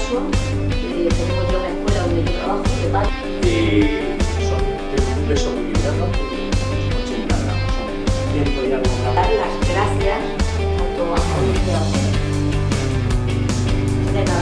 maravilloso. Tenemos ya una escuela donde yo trabajo de padre. Tienen un peso muy liviano, 80 gramos, son 100 y algo gramos. Dar las gracias tanto a Mauricio a de nada.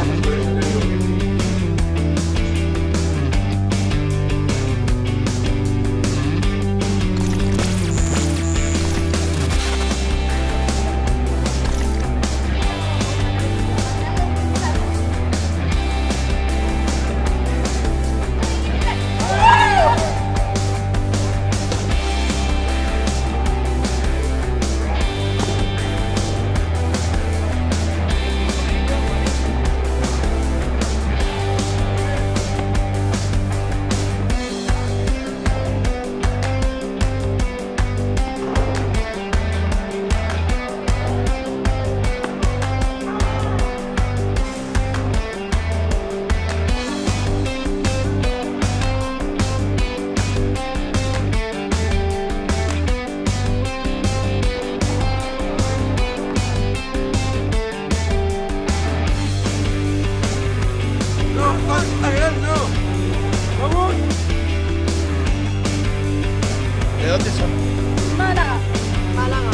¿De dónde son? Málaga. Málaga.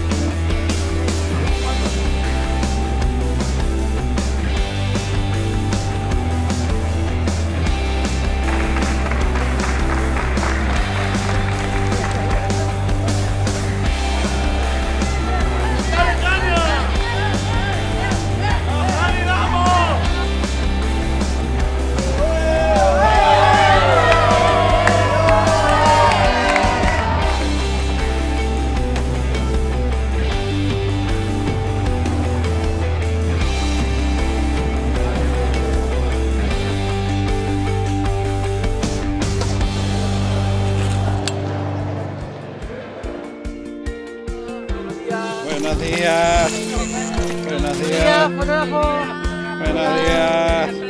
Buenos días. Buenos días. Buenos días.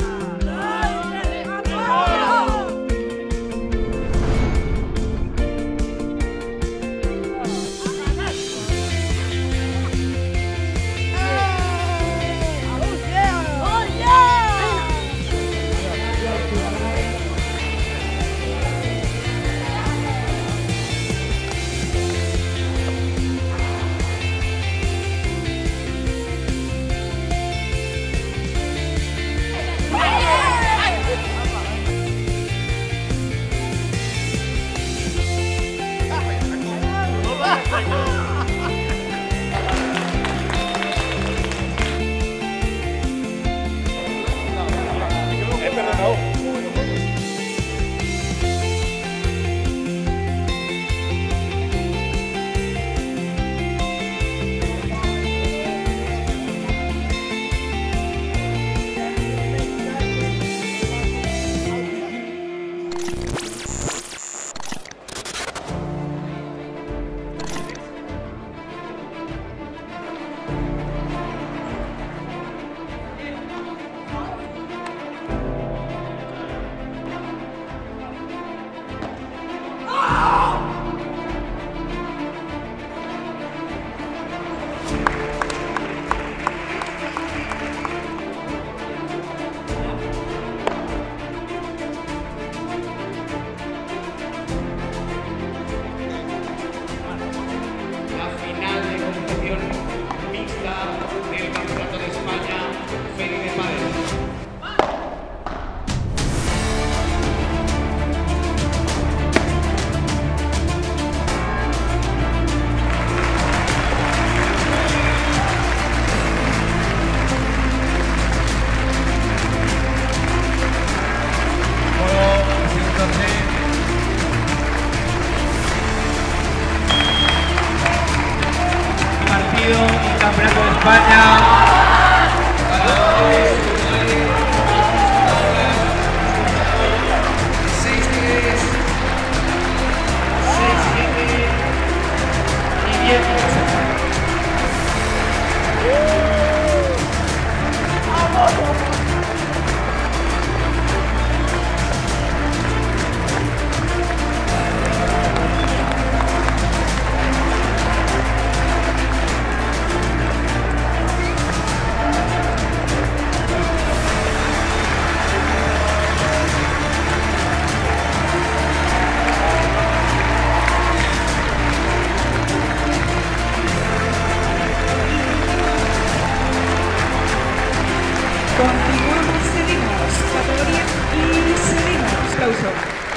Continuamos, seguimos. Categoría y seguimos. Aplauso.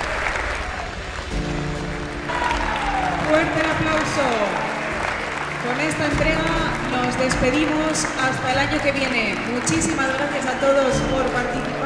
Fuerte el aplauso. Con esta entrega nos despedimos hasta el año que viene. Muchísimas gracias a todos por participar.